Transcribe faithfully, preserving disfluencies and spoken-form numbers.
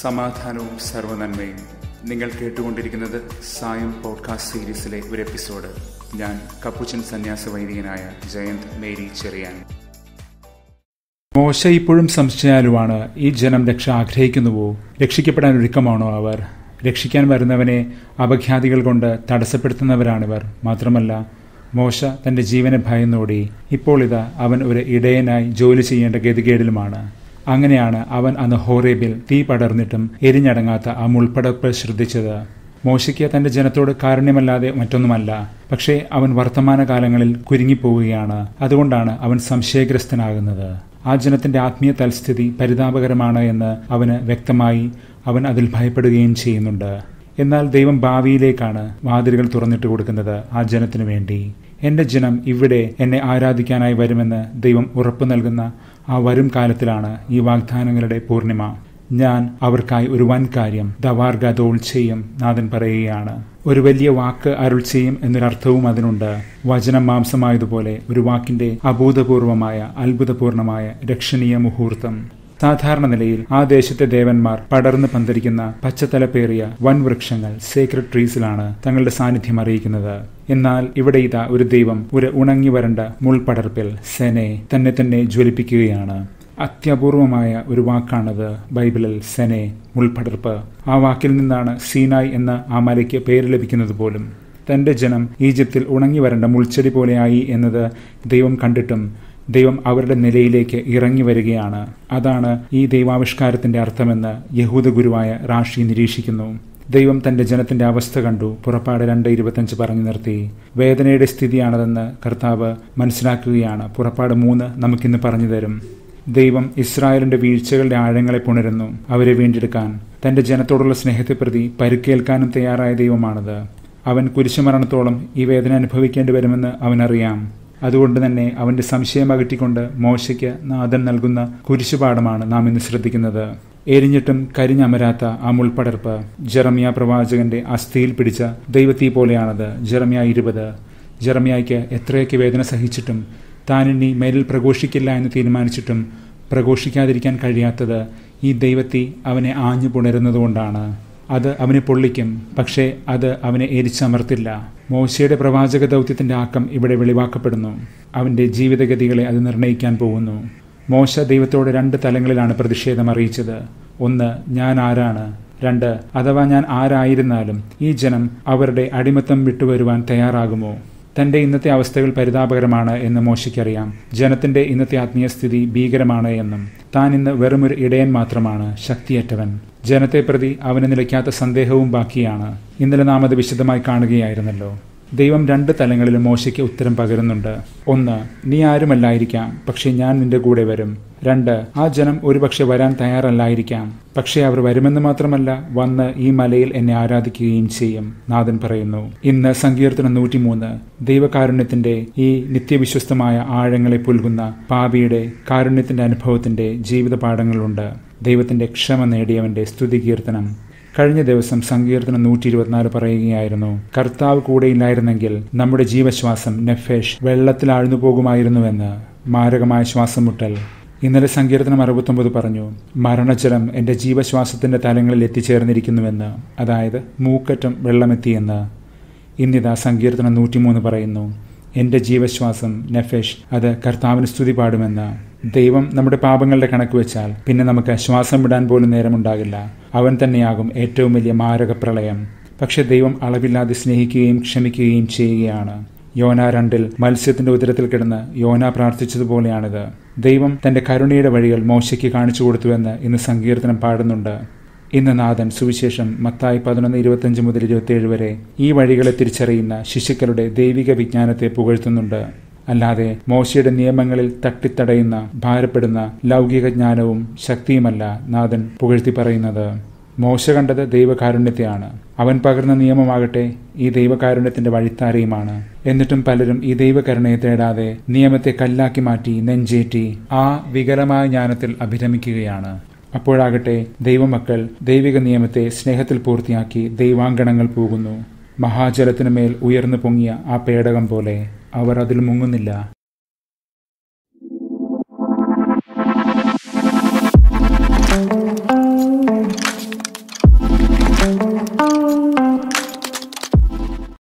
സമാധാനവും സർവ്വനന്മയും. നിങ്ങൾ കേട്ടുകൊണ്ടിരിക്കുന്നത് സായം പോഡ്കാസ്റ്റ് സീരീസിലെ ഒരു എപ്പിസോഡ്. ഞാൻ കപ്പുച്ചൻ സന്യാസ വൈദികനായ ജയന്ത് മേരി ചെറിയാൻ. മോശ ഇപ്പോഴും സംശയാലുവാണ്. ഈ ജനം രക്ഷ ആഗ്രഹിക്കുന്നുവോ? രക്ഷിക്കപ്പെടാൻ ഒരുക്കമാണോ അവർ? രക്ഷിക്കാൻ വരുന്നവനെ അപഖ്യാതികൾ കൊണ്ട് തടസ്സപ്പെടുത്തുന്നവരാണിവർ. മാത്രമല്ല, മോശ തന്റെ ജീവനെ ഭയന്നോടി. ഇപ്പോൾ ഇതാ അവൻ ഒരു ഇടയനായി ജോലി ചെയ്യേണ്ട ഗതികേടിലുമാണ്. അങ്ങനെയാണ് അവൻ അന്ന് ഹോറേബിൽ തീ പടർന്നിട്ടും എരിഞ്ഞടങ്ങാത്ത ആ മുൾപ്പടർപ്പ് ശ്രദ്ധിച്ചത്. മോശയ്ക്ക് തന്റെ ജനത്തോട് കാരുണ്യമല്ലാതെ മറ്റൊന്നുമല്ല. പക്ഷേ അവൻ വർത്തമാനകാലങ്ങളിൽ കുരുങ്ങിപ്പോവുകയാണ്. അതുകൊണ്ടാണ് അവൻ സംശയഗ്രസ്തനാകുന്നത്. ആ ജനത്തിന്റെ ആത്മീയ തൽസ്ഥിതി പരിതാപകരമാണ് എന്ന് അവന് വ്യക്തമായി അവൻ അതിൽ ഭയപ്പെടുകയും ചെയ്യുന്നുണ്ട്. എന്നാൽ ദൈവം ഭാവിയിലേക്കാണ് വാതിലുകൾ തുറന്നിട്ട് കൊടുക്കുന്നത് ആ ജനത്തിനു വേണ്ടി. എന്റെ ജനം ഇവിടെ എന്നെ ആരാധിക്കാനായി വരുമെന്ന് ദൈവം ഉറപ്പു നൽകുന്ന ആ വരും കാലത്തിലാണ് ഈ വാഗ്ദാനങ്ങളുടെ പൂർണിമ. ഞാൻ അവർക്കായി ഒരു വൻ കാര്യം 𝗧𝗛𝗢𝗥𝗡𝗕𝗦ം നാഥൻ പറയുകയാണ്. ഒരു വലിയ വാക്ക് അരുൾ ചെയ്യും എന്നൊരർത്ഥവും അതിനുണ്ട്. വചനം മാംസമായതുപോലെ ഒരു വാക്കിന്റെ അഭൂതപൂർവമായ അത്ഭുതപൂർണമായ രക്ഷണീയ മുഹൂർത്തം. സാധാരണ നിലയിൽ ആ ദേശത്തെ ദേവന്മാർ പടർന്ന് പന്തരിക്കുന്ന പച്ചത്തലപ്പേറിയ വൻ വൃക്ഷങ്ങൾ സേക്രഡ് ട്രീസിലാണ് തങ്ങളുടെ സാന്നിധ്യം അറിയിക്കുന്നത്. എന്നാൽ ഇവിടെ ഇതാ ഒരു ദൈവം ഒരു ഉണങ്ങി വരണ്ട മുൾപടർപ്പിൽ സെനെ തന്നെ തന്നെ ജ്വലിപ്പിക്കുകയാണ്. അത്യപൂർവമായ ഒരു വാക്കാണത് ബൈബിളിൽ സെനെ, മുൾപടർപ്പ്. ആ വാക്കിൽ നിന്നാണ് സീനായ് എന്ന ആ മലയ്ക്ക് പേര് ലഭിക്കുന്നത് പോലും. തന്റെ ജനം ഈജിപ്തിൽ ഉണങ്ങി വരണ്ട മുൾച്ചെടി പോലെയായി എന്നത് ദൈവം കണ്ടിട്ടും ദൈവം അവരുടെ നിലയിലേക്ക് ഇറങ്ങി വരികയാണ്. അതാണ് ഈ ദൈവാവിഷ്കാരത്തിന്റെ അർത്ഥമെന്ന് യഹൂദ ഗുരുവായ റാഷി നിരീക്ഷിക്കുന്നു. ദൈവം തന്റെ ജനത്തിന്റെ അവസ്ഥ കണ്ടു. പുറപ്പാട് രണ്ട് ഇരുപത്തഞ്ച് പറഞ്ഞു നിർത്തി. വേദനയുടെ സ്ഥിതിയാണതെന്ന് കർത്താവ് മനസ്സിലാക്കുകയാണ്. പുറപ്പാട് മൂന്ന് നമുക്കിന്ന് പറഞ്ഞു തരും. ദൈവം ഇസ്രായേലിന്റെ വീഴ്ചകളുടെ ആഴങ്ങളെ പുണരുന്നു. അവരെ വീണ്ടെടുക്കാൻ തന്റെ ജനത്തോടുള്ള സ്നേഹത്തെ പ്രതി പരുക്കേൽക്കാനും തയ്യാറായ ദൈവമാണത്. അവൻ കുരിശുമരണത്തോളം ഈ വേദന അനുഭവിക്കേണ്ടി വരുമെന്ന് അവനറിയാം. അതുകൊണ്ട് തന്നെ അവന്റെ സംശയം അകറ്റിക്കൊണ്ട് മോശയ്ക്ക് നാഥൻ നൽകുന്ന കുരിശുപാഠമാണ് നാം ഇന്ന് ശ്രദ്ധിക്കുന്നത്. എരിഞ്ഞിട്ടും കരിഞ്ഞമരാത്ത ആ മുൾപടർപ്പ് ജെറമ്യാ പ്രവാചകന്റെ അസ്ഥിയിൽ പിടിച്ച ദൈവത്തീ പോലെയാണത്. ജെറമ്യാ ഇരുപത്. ജെറമ്യായ്ക്ക് എത്രയൊക്കെ വേദന സഹിച്ചിട്ടും താനിനി മേലിൽ പ്രഘോഷിക്കില്ല എന്ന് തീരുമാനിച്ചിട്ടും പ്രഘോഷിക്കാതിരിക്കാൻ കഴിയാത്തത് ഈ ദൈവത്തീ അവനെ ആഞ്ഞു പുണരുന്നതുകൊണ്ടാണ്. അത് അവനെ പൊള്ളിക്കും, പക്ഷേ അത് അവനെ എരിച്ചമർത്തില്ല. മോശയുടെ പ്രവാചക ദൗത്യത്തിന്റെ ആക്കം ഇവിടെ വെളിവാക്കപ്പെടുന്നു. അവന്റെ ജീവിതഗതികളെ അത് നിർണ്ണയിക്കാൻ പോകുന്നു. മോശ ദൈവത്തോട് രണ്ട് തലങ്ങളിലാണ് പ്രതിഷേധം അറിയിച്ചത്. ഒന്ന്, ഞാൻ ആരാണ്? രണ്ട്, അഥവാ ഞാൻ ആരായിരുന്നാലും ഈ ജനം അവരുടെ അടിമത്തം വിട്ടുവരുവാൻ തയ്യാറാകുമോ? തന്റെ ഇന്നത്തെ അവസ്ഥകൾ പരിതാപകരമാണ് എന്ന് മോശയ്ക്കറിയാം. ജനത്തിന്റെ ഇന്നത്തെ ആത്മീയ സ്ഥിതി ഭീകരമാണ് എന്നും താൻ ഇന്ന് വെറുമൊരു ഇടയൻ മാത്രമാണ്, ശക്തിയറ്റവൻ. ജനത്തെ പ്രതി അവന് നിലയ്ക്കാത്ത സന്ദേഹവും ബാക്കിയാണ്. ഇന്നലെ നാം അത് വിശദമായി കാണുകയായിരുന്നല്ലോ. ദൈവം രണ്ട് തലങ്ങളിലും മോശയ്ക്ക് ഉത്തരം പകരുന്നുണ്ട്. ഒന്ന്, നീ ആരുമല്ലായിരിക്കാം, പക്ഷെ ഞാൻ നിന്റെ കൂടെ വരും. രണ്ട്, ആ ജനം ഒരുപക്ഷെ വരാൻ തയ്യാറല്ലായിരിക്കാം, പക്ഷെ അവർ വരുമെന്ന് മാത്രമല്ല വന്ന് ഈ മലയിൽ എന്നെ ആരാധിക്കുകയും ചെയ്യും. നാഥൻ പറയുന്നു. ഇന്ന് സങ്കീർത്തനം നൂറ്റിമൂന്ന് ദൈവകാരുണ്യത്തിന്റെ ഈ നിത്യവിശ്വസ്തമായ ആഴങ്ങളെ പുൽകുന്ന പാപിയുടെ കാരുണ്യത്തിന്റെ അനുഭവത്തിന്റെ ജീവിത പാഠങ്ങളുണ്ട്. ദൈവത്തിന്റെ ക്ഷമ നേടിയവന്റെ സ്തുതി കീർത്തനം. കഴിഞ്ഞ ദിവസം സങ്കീർത്തനം നൂറ്റി ഇരുപത്തിനാല് പറയുകയായിരുന്നു, കർത്താവ് കൂടെയില്ലായിരുന്നെങ്കിൽ നമ്മുടെ ജീവശ്വാസം നെഫേഷ് വെള്ളത്തിൽ ആഴ്ന്നു പോകുമായിരുന്നുവെന്ന്. മാരകമായ ശ്വാസം മുട്ടൽ. ഇന്നലെ സങ്കീർത്തനം അറുപത്തൊമ്പത് പറഞ്ഞു, മരണജലം എന്റെ ജീവശ്വാസത്തിന്റെ തലങ്ങളിൽ എത്തിച്ചേർന്നിരിക്കുന്നുവെന്ന്, അതായത് മൂക്കറ്റം വെള്ളമെത്തിയെന്ന്. ഇന്നിതാ സങ്കീർത്തനം നൂറ്റിമൂന്ന് പറയുന്നു, എന്റെ ജീവശ്വാസം നെഫേഷ് അത് കർത്താവിന് സ്തുതി പാടുമെന്ന്. ദൈവം നമ്മുടെ പാപങ്ങളുടെ കണക്ക് വെച്ചാൽ പിന്നെ നമുക്ക് ശ്വാസം വിടാൻ പോലും നേരമുണ്ടാകില്ല. അവൻ തന്നെയാകും ഏറ്റവും വലിയ മാരക പ്രളയം. പക്ഷെ ദൈവം അളവില്ലാതെ സ്നേഹിക്കുകയും ക്ഷമിക്കുകയും ചെയ്യുകയാണ്. യോന രണ്ടിൽ മത്സ്യത്തിന്റെ ഉദരത്തിൽ കിടന്ന് യോന പ്രാർത്ഥിച്ചതുപോലെയാണിത്. ദൈവം തന്റെ കരുണയുടെ വഴികൾ മോശയ്ക്ക് കാണിച്ചു കൊടുത്തുവെന്ന് ഇന്ന് സങ്കീർത്തനം പാടുന്നുണ്ട്. ഇന്ന് നാഥൻ സുവിശേഷം മത്തായി പതിനൊന്ന് ഇരുപത്തിയഞ്ച് മുതൽ ഇരുപത്തിയേഴ് വരെ ഈ വഴികളെ തിരിച്ചറിയുന്ന ശിശുക്കളുടെ ദൈവിക വിജ്ഞാനത്തെ പുകഴ്ത്തുന്നുണ്ട്. അല്ലാതെ മോശയുടെ നിയമങ്ങളിൽ തട്ടിത്തടയുന്ന ഭാരപ്പെടുന്ന ലൗകിക ജ്ഞാനവും ശക്തിയുമല്ല നാഥൻ പുകഴ്ത്തി പറയുന്നത്. മോശ കണ്ടത് ദൈവകാരുണ്യത്തെയാണ്. അവൻ പകർന്ന നിയമമാകട്ടെ ഈ ദൈവകാരുണ്യത്തിന്റെ വഴിത്താരയുമാണ്. എന്നിട്ടും പലരും ഈ ദൈവകരുണയെ തേടാതെ നിയമത്തെ കല്ലാക്കി മാറ്റി നെഞ്ചേറ്റി ആ വികലമായ ജ്ഞാനത്തിൽ അഭിരമിക്കുകയാണ്. അപ്പോഴാകട്ടെ ദൈവമക്കൾ ദൈവിക നിയമത്തെ സ്നേഹത്തിൽ പൂർത്തിയാക്കി ദൈവാങ്കണങ്ങൾ പോകുന്നു. മഹാജലത്തിനു മേൽ ഉയർന്നു പൊങ്ങിയ ആ പേടകം പോലെ അവർ അതിൽ മുങ്ങുന്നില്ല.